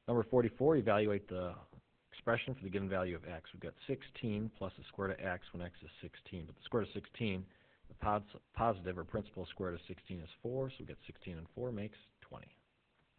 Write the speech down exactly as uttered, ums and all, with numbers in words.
Number forty-four, evaluate the expression for the given value of x. We've got sixteen plus the square root of x when x is sixteen. But the square root of sixteen, the pos positive or principal square root of sixteen is four, so we get sixteen and four makes twenty.